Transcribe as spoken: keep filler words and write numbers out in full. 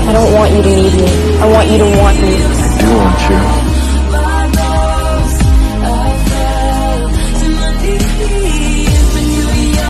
I don't want you to need me. I want you to want me. I do want you.